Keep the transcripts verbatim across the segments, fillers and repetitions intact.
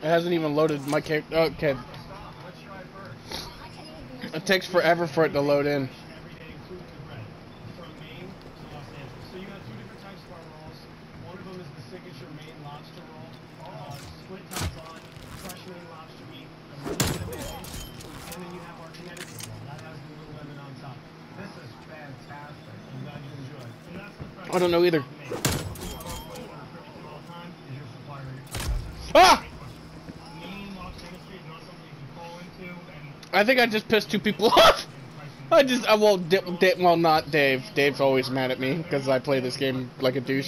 It hasn't even loaded my character. Okay. It takes forever for it to load in. I don't know either. Ah! I think I just pissed two people off. I just, I won't, well, not Dave. Dave's always mad at me because I play this game like a douche.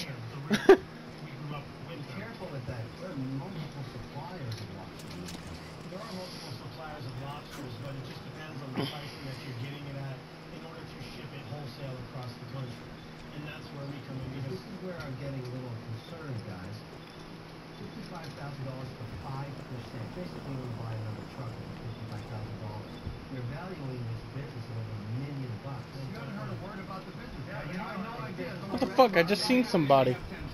What the fuck? I just seen somebody.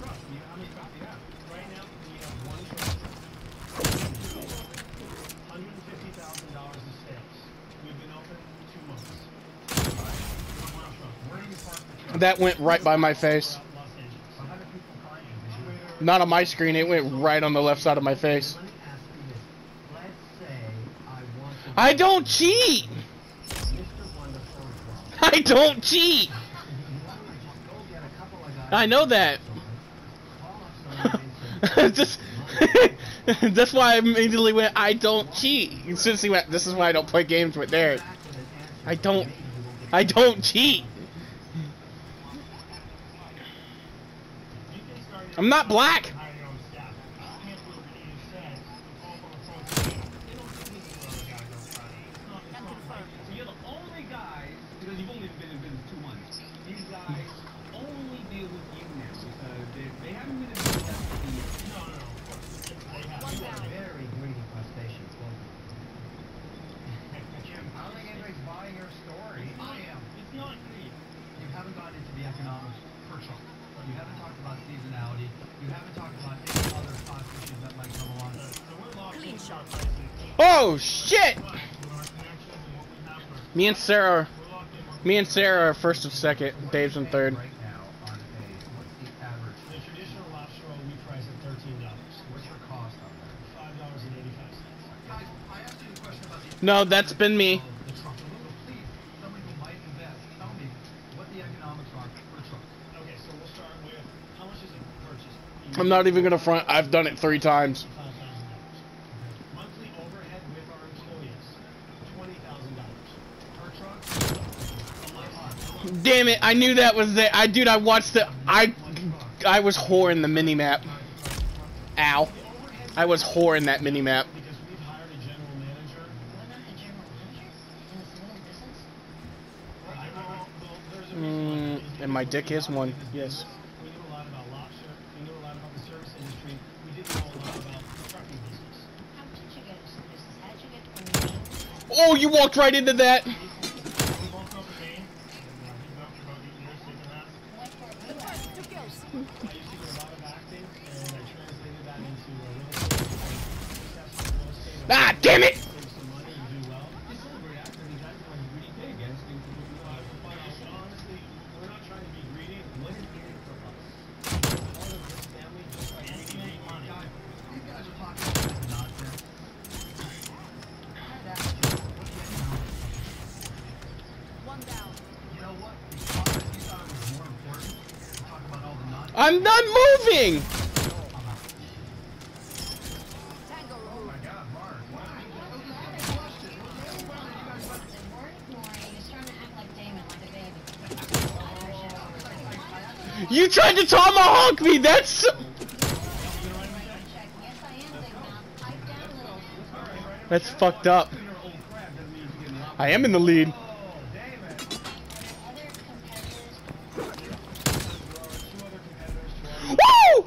That went right by my face. Not on my screen, it went right on the left side of my face. I don't cheat! I don't cheat! I know that. Just that's why I immediately went, I don't cheat. Since he went, this is why I don't play games with Derek. I don't I don't cheat. I'm not black. Oh shit! Me and Sarah, me and Sarah are first and second. Dave's in third. No, that's been me. I'm not even gonna front. I've done it three times. Damn it! I knew that was there. I dude, I watched the. I, I was whoring the mini map. Ow! I was whoring that mini map. Mm, and my dick is one. Yes. Oh, you walked right into that. Ah, damn it! I'm not moving! You tried to tomahawk me, that's... That's fucked up. I am in the lead. Woo!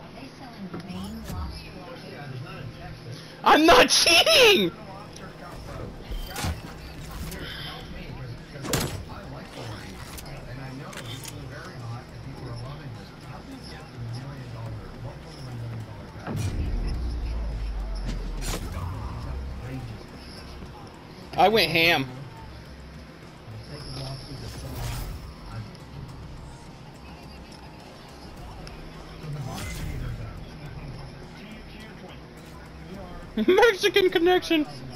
I'm not cheating! I went ham. Mexican connection.